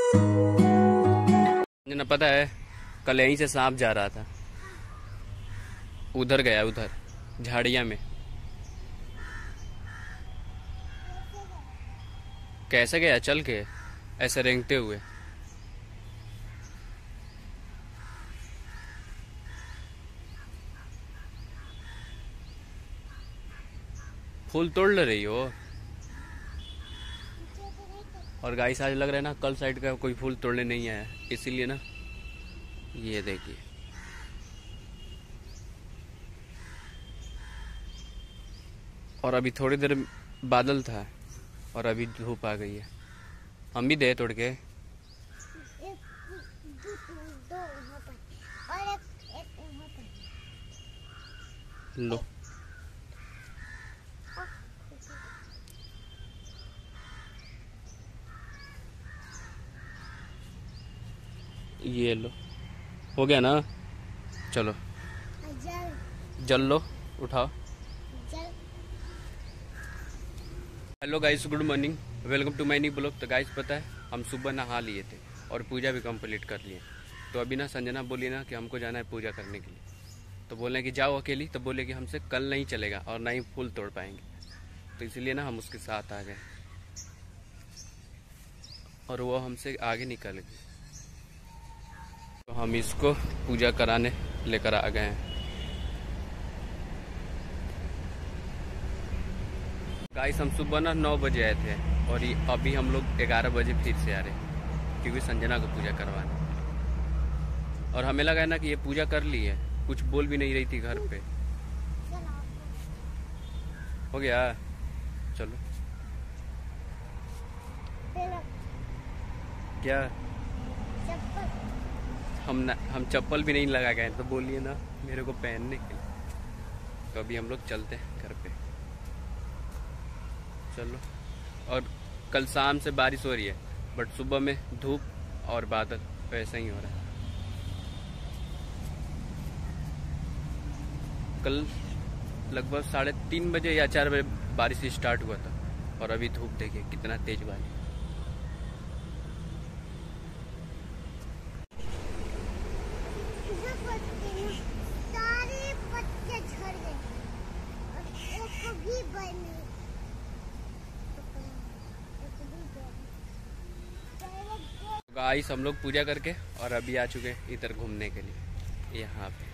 मुझे ना पता है, कल यहीं से सांप जा रहा था, उधर गया, उधर झाड़िया में। कैसे गया? चल के ऐसे रेंगते हुए। फूल तोड़ ले रही हो? और गाइस आज लग रहा है ना कल साइड का कोई फूल तोड़ने नहीं आया, इसीलिए ना ये देखिए। और अभी थोड़ी देर बादल था और अभी धूप आ गई है। हम भी दे तोड़ के। लो ये लो, हो गया ना? चलो जल लो, उठाओ। Hello guys, good morning, welcome to my new blog. तो गाइस पता है हम सुबह नहा लिए थे और पूजा भी कंप्लीट कर लिए। तो अभी ना संजना बोली ना कि हमको जाना है पूजा करने के लिए। तो बोले कि जाओ अकेली, तो बोले कि हमसे कल नहीं चलेगा और ना ही फूल तोड़ पाएंगे। तो इसलिए ना हम उसके साथ आ गए और वो हमसे आगे निकल गई। तो हम इसको पूजा कराने लेकर आ गए हैं। गाइस हम सुबह ना 9 बजे आए थे और अभी हम लोग 11 बजे फिर से आ रहे हैं, क्योंकि संजना को पूजा करवाना। और हमें लगा है ना कि ये पूजा कर ली है, कुछ बोल भी नहीं रही थी घर पे। हो गया? चलो। क्या? हम चप्पल भी नहीं लगा गए, तो बोलिए ना मेरे को पहनने के लिए। तो अभी हम लोग चलते हैं घर पे। चलो। और कल शाम से बारिश हो रही है, बट सुबह में धूप और बादल वैसा ही हो रहा है। कल लगभग 3:30 बजे या 4 बजे बारिश स्टार्ट हुआ था और अभी धूप देखिए कितना तेज बारिश। गाइस हम लोग पूजा करके और अभी आ चुके हैं इधर घूमने के लिए यहाँ पे।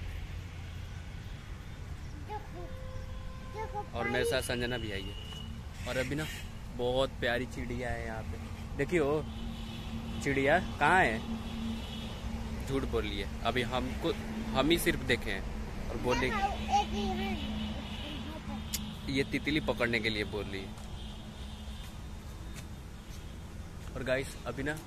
और मेरे साथ संजना भी आई है। और अभी ना बहुत प्यारी चिड़िया है यहाँ पे, देखियो। चिड़िया कहाँ है? झूठ बोल रही है, अभी हम ही सिर्फ देखे हैं और बोले ये तितली पकड़ने के लिए बोल रही है। और गाइस अभी ना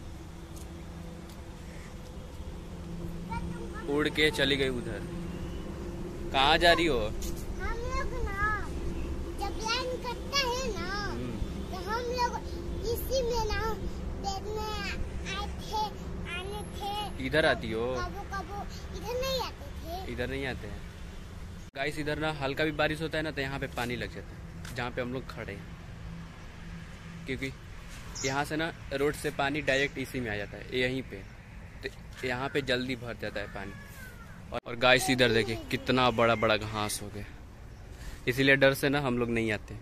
उड़ के चली गई उधर। कहाँ जा रही हो? हम लोग ना जब लाइन कटता है ना, तो हम लोग इसी में ना बैठने आने थे। इधर आती हो? कबो इधर नहीं आते थे। इधर नहीं आते हैं गाइस। इधर ना हल्का भी बारिश होता है ना तो यहाँ पे पानी लग जाता है जहाँ पे हम लोग खड़े हैं, क्योंकि यहाँ से ना रोड से पानी डायरेक्ट इसी में आ जाता है यहीं पे। तो यहाँ पे जल्दी भर जाता है पानी। और गाइस इधर देखिए कितना बड़ा बड़ा घास हो गया, इसीलिए डर से ना हम लोग नहीं आते।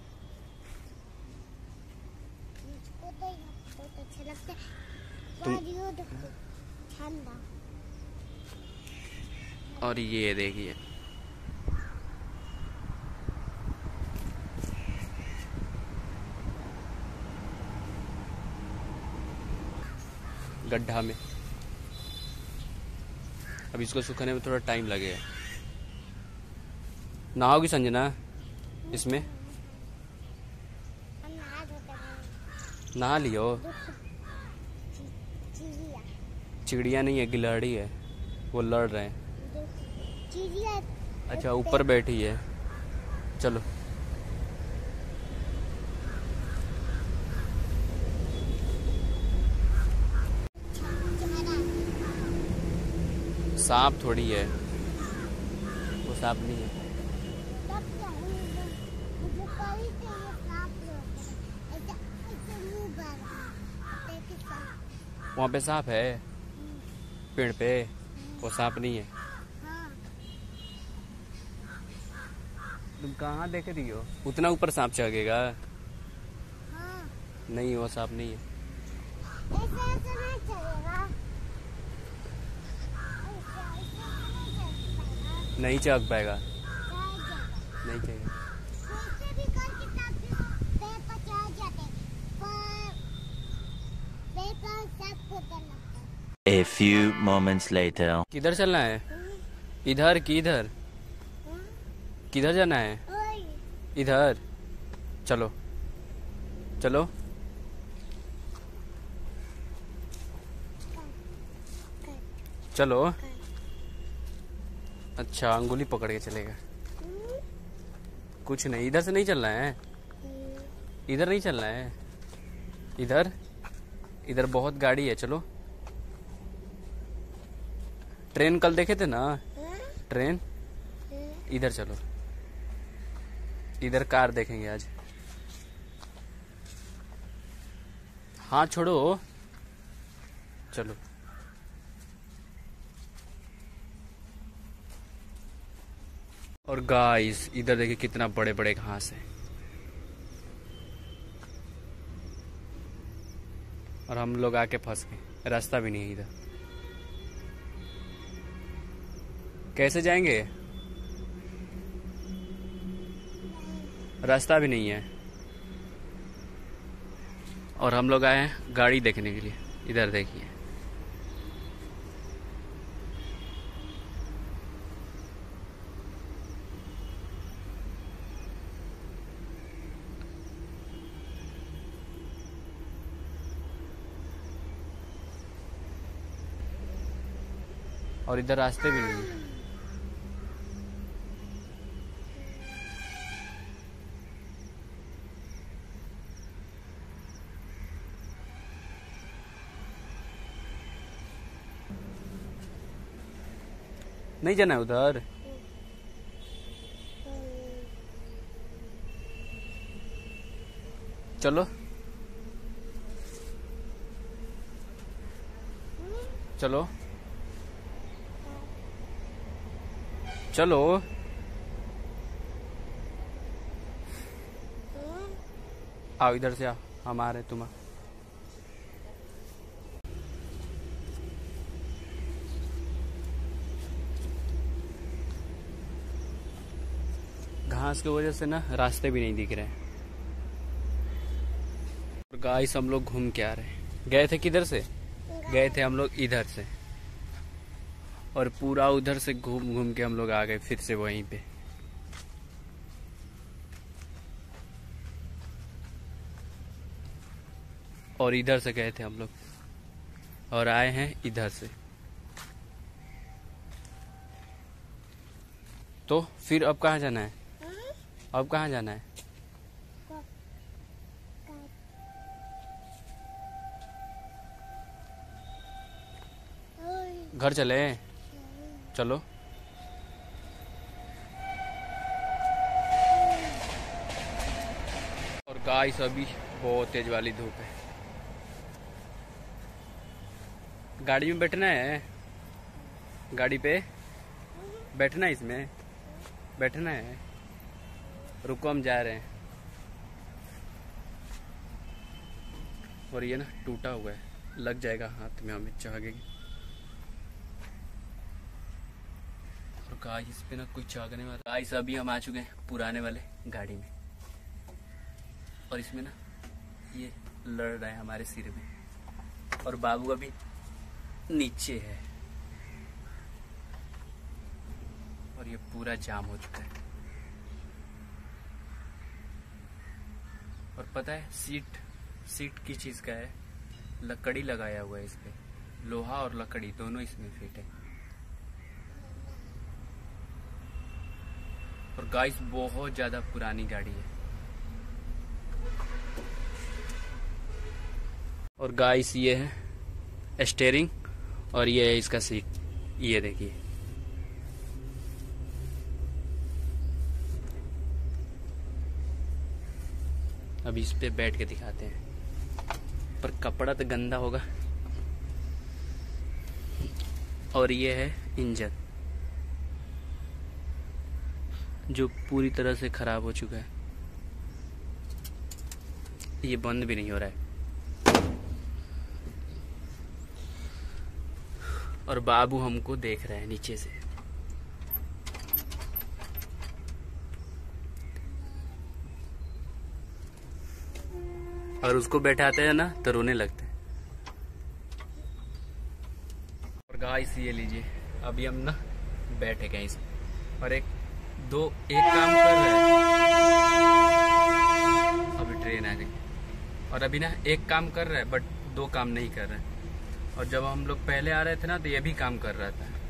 मुझको तो बहुत अच्छा लगता है। ठंडा। और ये देखिए गड्ढा में, अब इसको सुखाने में थोड़ा टाइम लगेगा। नहाओगी संजना इसमें? नहा लियो। चिड़िया नहीं है, गिलहरी है, वो लड़ रहे हैं। चिड़िया अच्छा ऊपर बैठी है। चलो। सांप थोड़ी है, वो सांप नहीं है। वहाँ पे सांप है पेड़ पे? वो सांप नहीं है। हाँ। तुम कहाँ देख रही हो? उतना ऊपर सांप चढ़ेगा? हाँ। नहीं, वो सांप नहीं है। ऐसे ऐसे नहीं चलेगा। ऐसे नहीं चल पाएगा। नहीं चढ़ पाएगा। नहीं चाहिए। वैसे भी कल किताब पे पचास जाते पर बेकार सब पता लगता है। A few moments later. किधर चलना है? इधर की इधर? किधर जाना है? ओए इधर चलो चलो। चलो। अच्छा, अंगुली पकड़ के चलेगा। कुछ नहीं, इधर से नहीं चलना है। इधर नहीं चलना है। इधर इधर बहुत गाड़ी है, चलो। ट्रेन कल देखे थे ना? ट्रेन। इधर चलो, इधर कार देखेंगे आज। हाँ छोड़ो, चलो। और गाइस इधर देखिए कितना बड़े बड़े घास है। और हम लोग आके फंस गए, रास्ता भी नहीं है इधर। कैसे जाएंगे? रास्ता भी नहीं है। और हम लोग आए हैं गाड़ी देखने के लिए। इधर देखिए, और इधर रास्ते भी नहीं है। नहीं जाना है उधर। चलो चलो चलो। आओ इधर से, आओ, हम आ रहे तुम। घास की वजह से ना रास्ते भी नहीं दिख रहे हैं। और गाइस हम लोग घूम के आ रहे हैं। गए थे किधर से? गए थे हम लोग इधर से, और पूरा उधर से घूम घूम के हम लोग आ गए फिर से वहीं पे। और इधर से गए थे हम लोग, और आए हैं इधर से। तो फिर अब कहाँ जाना है? अब कहाँ जाना है? घर चले, चलो। और गाइस अभी बहुत तेज वाली धूप है। गाड़ी में बैठना है? गाड़ी पे बैठना है? इसमें बैठना है? रुको हम जा रहे हैं। और ये ना टूटा हुआ है, लग जाएगा हाथ में, हमें चाहेगी। और गाइस इस पे ना कुछ चागने वाला। गाइस अभी हम आ चुके हैं पुराने वाले गाड़ी में, और इसमें ना ये लड़ रहा है हमारे सिर में, और बाबू अभी नीचे है, और ये पूरा जाम हो चुका है। और पता है सीट किस चीज का है? लकड़ी लगाया हुआ है इस पे, लोहा और लकड़ी दोनों इसमें फिट है। और गाइस बहुत ज्यादा पुरानी गाड़ी है। और गाइस ये है स्टीयरिंग, और ये है इसका सीट। ये देखिए, अभी इस पे बैठ के दिखाते हैं, पर कपड़ा तो गंदा होगा और ये है इंजन जो पूरी तरह से खराब हो चुका है, ये बंद भी नहीं हो रहा है। और बाबू हमको देख रहा है नीचे से। और उसको बैठाते हैं ना तो रोने लगते हैं। और गाइस ये लीजिए, अभी हम ना बैठे गए इसमें और एक काम कर रहे हैं। अभी ट्रेन आ गई और अभी ना एक काम कर रहा है बट 2 काम नहीं कर रहा है। और जब हम लोग पहले आ रहे थे ना तो ये भी काम कर रहा था।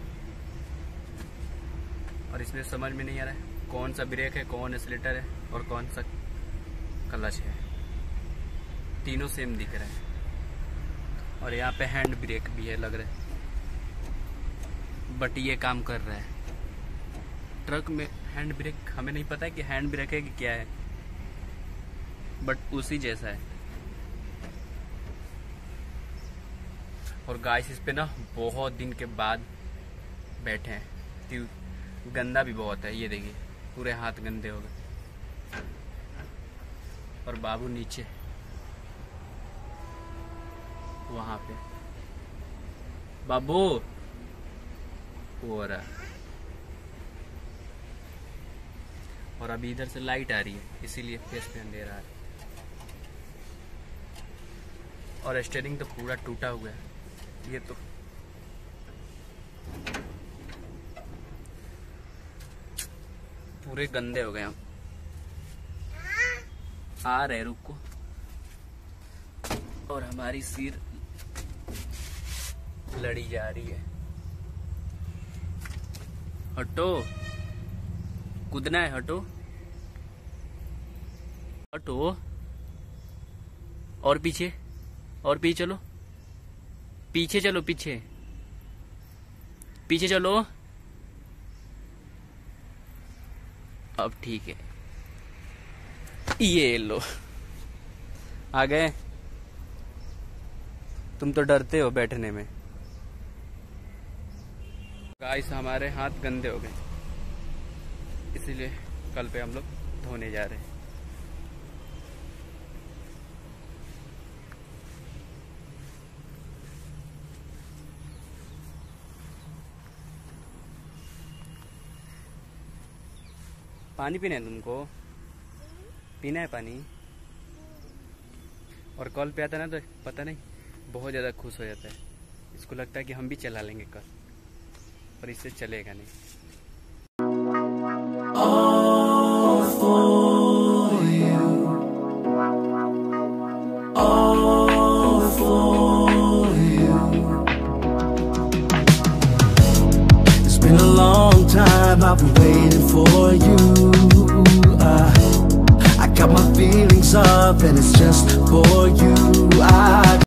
और इसमें समझ में नहीं आ रहा है कौन सा ब्रेक है, कौन एक्सीलेटर है और कौन सा क्लच है। तीनों सेम दिख रहा है। और यहाँ पे हैंड ब्रेक भी है लग रहा है, बट ये काम कर रहा है। ट्रक में हैंड ब्रेक हमें नहीं पता है कि हैंड ब्रेक है कि क्या है, बट उसी जैसा है। और गाइस इस पे ना बहुत दिन के बाद बैठे हैं, तो गंदा भी बहुत है। ये देखिए पूरे हाथ गंदे हो गए। और बाबू नीचे वहां पे, बाबू वो रहा। और अभी इधर से लाइट आ रही है इसीलिए फेस पे अंधेरा आ रहा है। और स्टीयरिंग तो पूरा टूटा हुआ है। ये तो पूरे गंदे हो गए हम। आ रहे रुको। और हमारी सिर लड़ी जा रही है। हटो, कूदना है, हटो हटो। और पीछे, और पीछे चलो, पीछे चलो, पीछे पीछे चलो। अब ठीक है, ये लो आ गए। तुम तो डरते हो बैठने में। गाइस हमारे हाथ गंदे हो गए, इसीलिए कल पे हम लोग धोने जा रहे हैं। पानी पीना है तुमको? पीना है पानी? और कॉल पे आता ना तो पता नहीं बहुत ज़्यादा खुश हो जाता है। इसको लगता है कि हम भी चला लेंगे कल, पर इससे चलेगा नहीं। All for you. All for you. It's been a long time I've been waiting for you. I got my feelings up and it's just for you.